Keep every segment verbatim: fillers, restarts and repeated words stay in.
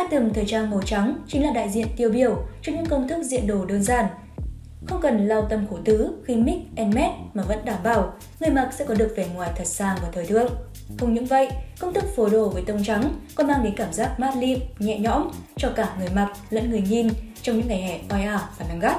item thời trang màu trắng chính là đại diện tiêu biểu cho những công thức diện đồ đơn giản. Không cần lao tâm khổ tứ khi mix and match mà vẫn đảm bảo người mặc sẽ có được vẻ ngoài thật sang và thời thượng. Không những vậy, công thức phối đồ với tông trắng còn mang đến cảm giác mát lịm, nhẹ nhõm cho cả người mặc lẫn người nhìn trong những ngày hè oi ả và nắng gắt.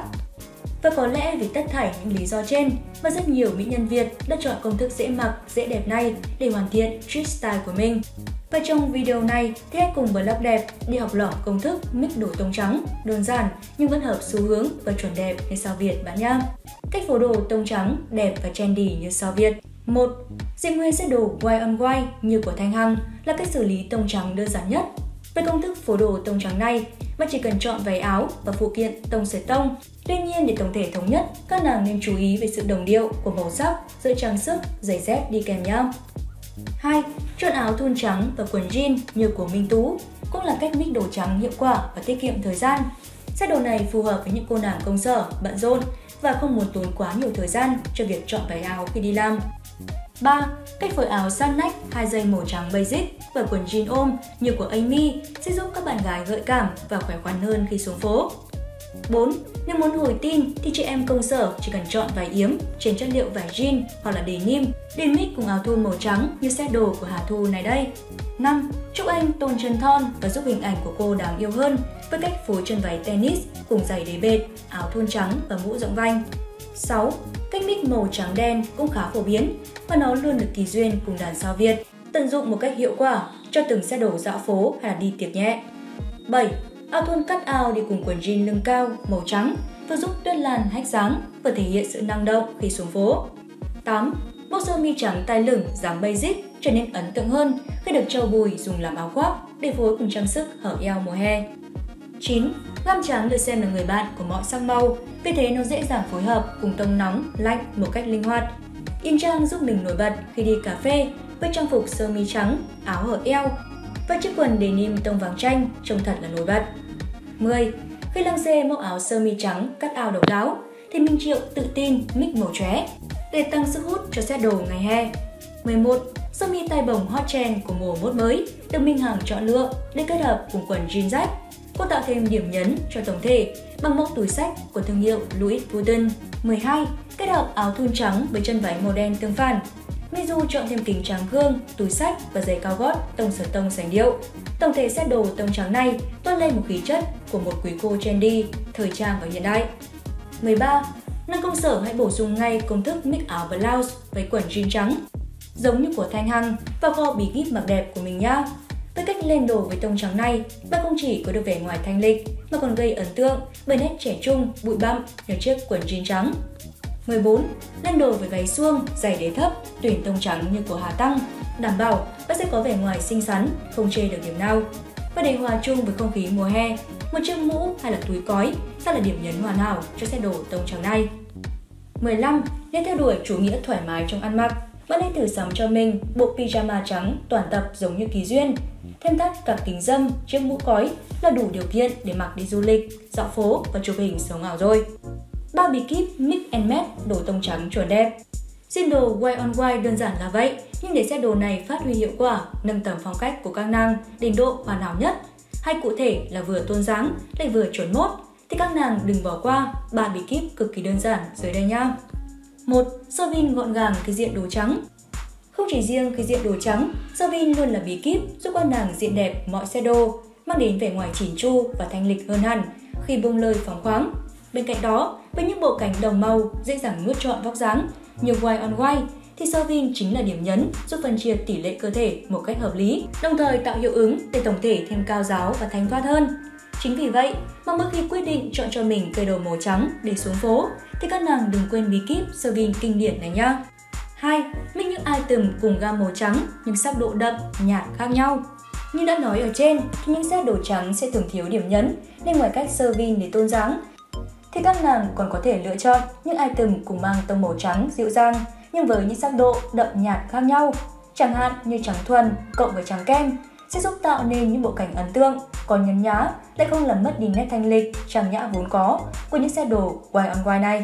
Và có lẽ vì tất thảy những lý do trên mà rất nhiều mỹ nhân Việt đã chọn công thức dễ mặc, dễ đẹp này để hoàn thiện street style của mình. Và trong video này thì hãy cùng với Blog Đẹp đi học lỏm công thức mix đồ tông trắng, đơn giản nhưng vẫn hợp xu hướng và chuẩn đẹp như sao Việt bạn nhé. Cách phối đồ tông trắng đẹp và trendy như sao Việt. một. Giữ nguyên set đồ white on white như của Thanh Hằng là cách xử lý tông trắng đơn giản nhất. Với công thức phối đồ tông trắng này, bạn chỉ cần chọn váy áo và phụ kiện tông sợi tông. Tuy nhiên, để tổng thể thống nhất, các nàng nên chú ý về sự đồng điệu của màu sắc giữa trang sức, giày dép đi kèm nhé. hai. Chọn áo thun trắng và quần jean như của Minh Tú cũng là cách mix đồ trắng hiệu quả và tiết kiệm thời gian. Set đồ này phù hợp với những cô nàng công sở, bận rộn và không muốn tốn quá nhiều thời gian cho việc chọn váy áo khi đi làm. ba. Cách phối áo sát nách, hai dây màu trắng basic và quần jean ôm như của Amy sẽ giúp các bạn gái gợi cảm và khỏe khoắn hơn khi xuống phố. bốn. Nếu muốn hồi tin thì chị em công sở chỉ cần chọn váy yếm trên chất liệu vải jean hoặc là denim, để mix cùng áo thun màu trắng như set đồ của Hà Thu này đây. năm. Chúc anh tôn chân thon và giúp hình ảnh của cô đáng yêu hơn với cách phối chân váy tennis cùng giày đế bệt, áo thun trắng và mũ rộng vành. sáu. Cách mix màu trắng đen cũng khá phổ biến và nó luôn được kỳ duyên cùng đàn sao Việt, tận dụng một cách hiệu quả cho từng set đồ dạo phố hay là đi tiệc nhẹ. bảy. Áo thun cut out đi cùng quần jean lưng cao màu trắng vừa giúp Tuyết Lan hách dáng và thể hiện sự năng động khi xuống phố. tám. Bộ sơ mi trắng tay lửng dáng basic trở nên ấn tượng hơn khi được Châu Bùi dùng làm áo khoác để phối cùng trang sức hở eo mùa hè. chín. Gam trắng được xem là người bạn của mọi sắc màu, vì thế nó dễ dàng phối hợp cùng tông nóng, lạnh một cách linh hoạt. In trang giúp mình nổi bật khi đi cà phê với trang phục sơ mi trắng, áo hở eo và chiếc quần denim tông vàng chanh trông thật là nổi bật. mười. Khi lăng xê mẫu áo sơ mi trắng cắt áo độc đáo thì Minh Triệu tự tin mix màu chóe để tăng sức hút cho set đồ ngày hè. mười một. Sơ mi tay bồng hot trend của mùa mốt mới được Minh Hằng chọn lựa để kết hợp cùng quần jean rách. Cô tạo thêm điểm nhấn cho tổng thể bằng móc túi xách của thương hiệu Louis Vuitton. mười hai. Kết hợp áo thun trắng với chân váy màu đen tương phản. Mizu chọn thêm kính trắng gương, túi xách và giày cao gót tông sở tông sành điệu. Tổng thể set đồ tông trắng này toát lên một khí chất của một quý cô trendy, thời trang và hiện đại. mười ba. Nam công sở hãy bổ sung ngay công thức mix áo blouse với quần jean trắng, giống như của Thanh Hằng và kho bí kíp mặc đẹp của mình nhá. Với cách lên đồ với tông trắng này, bạn không chỉ có được vẻ ngoài thanh lịch mà còn gây ấn tượng bởi nét trẻ trung, bụi bặm nhờ chiếc quần jean trắng. mười bốn. Lên đồ với váy suông, giày đế thấp, tuyển tông trắng như của Hà Tăng, đảm bảo bạn sẽ có vẻ ngoài xinh xắn, không chê được điểm nào. Và để hòa chung với không khí mùa hè, một chiếc mũ hay là túi cói sẽ là điểm nhấn hoàn hảo cho set đồ tông trắng này. mười lăm. Nếu theo đuổi chủ nghĩa thoải mái trong ăn mặc, bạn hãy thử sắm cho mình bộ pyjama trắng toàn tập giống như Kỳ Duyên. Thêm thắt cặp kính râm, chiếc mũ cói là đủ điều kiện để mặc đi du lịch, dạo phố và chụp hình sống ảo rồi. Ba bí kíp mix and match đồ tông trắng chuẩn đẹp. Xin đồ white on white đơn giản là vậy, nhưng để set đồ này phát huy hiệu quả, nâng tầm phong cách của các nàng đến độ hoàn hảo nhất, hay cụ thể là vừa tôn dáng lại vừa chuẩn mốt, thì các nàng đừng bỏ qua ba bí kíp cực kỳ đơn giản dưới đây nhá. một. Sơ vin gọn gàng khi diện đồ trắng. Không chỉ riêng khi diện đồ trắng, sơ vin luôn là bí kíp giúp các nàng diện đẹp mọi set đồ, mang đến vẻ ngoài chỉn chu và thanh lịch hơn hẳn khi bông lơi phóng khoáng. Bên cạnh đó, với những bộ cánh đồng màu dễ dàng nuốt trọn vóc dáng như white on white, thì sơ vin chính là điểm nhấn giúp phân chia tỷ lệ cơ thể một cách hợp lý, đồng thời tạo hiệu ứng để tổng thể thêm cao ráo và thanh thoát hơn. Chính vì vậy mà mỗi khi quyết định chọn cho mình cây đồ màu trắng để xuống phố, thì các nàng đừng quên bí kíp sơ vin kinh điển này nhá. hai. Mix những item cùng gam màu trắng nhưng sắc độ đậm, nhạt khác nhau. Như đã nói ở trên, thì những set đồ trắng sẽ thường thiếu điểm nhấn, nên ngoài cách sơ vin để tôn dáng, thì các nàng còn có thể lựa chọn những item cùng mang tông màu trắng dịu dàng nhưng với những sắc độ đậm nhạt khác nhau, chẳng hạn như trắng thuần cộng với trắng kem sẽ giúp tạo nên những bộ cảnh ấn tượng, còn nhấn nhá lại không làm mất đi nét thanh lịch, trang nhã vốn có của những set đồ white on white này.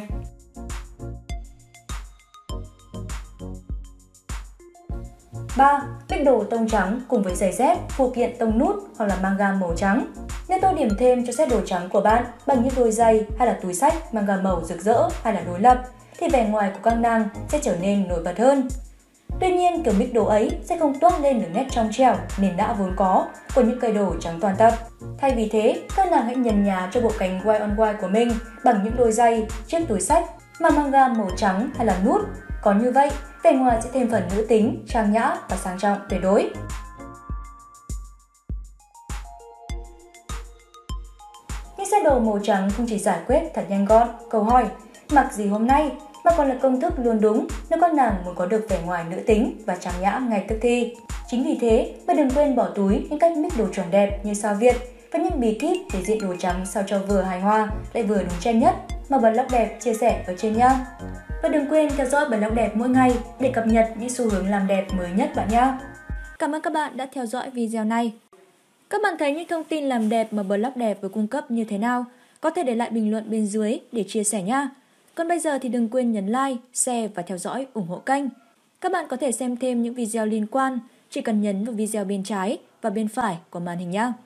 ba. Bích đồ tông trắng cùng với giày dép, phụ kiện tông nút hoặc là mang gam màu trắng. Nếu tô điểm thêm cho set đồ trắng của bạn bằng những đôi giày hay là túi xách mang gam màu rực rỡ hay là đối lập, thì vẻ ngoài của các nàng sẽ trở nên nổi bật hơn. Tuy nhiên, kiểu mix đồ ấy sẽ không toát lên được nét trong trẻo nền đã vốn có của những cây đồ trắng toàn tập. Thay vì thế, các nàng hãy nhấn nhá cho bộ cánh white on white của mình bằng những đôi giày, chiếc túi xách mà mang gam màu trắng hay là nút. Có như vậy, vẻ ngoài sẽ thêm phần nữ tính, trang nhã và sang trọng tuyệt đối. Những set đồ màu trắng không chỉ giải quyết thật nhanh gọn câu hỏi mặc gì hôm nay, mà còn là công thức luôn đúng nếu các nàng muốn có được vẻ ngoài nữ tính và trang nhã ngay tức thì. Chính vì thế mà đừng quên bỏ túi những cách mix đồ chuẩn đẹp như sao Việt và những bí kíp để diện đồ trắng sao cho vừa hài hòa lại vừa đúng trend nhất mà Blog Đẹp chia sẻ ở trên nha. Và đừng quên theo dõi Blog Đẹp mỗi ngày để cập nhật những xu hướng làm đẹp mới nhất bạn nha. Cảm ơn các bạn đã theo dõi video này. Các bạn thấy những thông tin làm đẹp mà Blog Đẹp vừa cung cấp như thế nào? Có thể để lại bình luận bên dưới để chia sẻ nha. Còn bây giờ thì đừng quên nhấn like, share và theo dõi ủng hộ kênh. Các bạn có thể xem thêm những video liên quan, chỉ cần nhấn vào video bên trái và bên phải của màn hình nhé.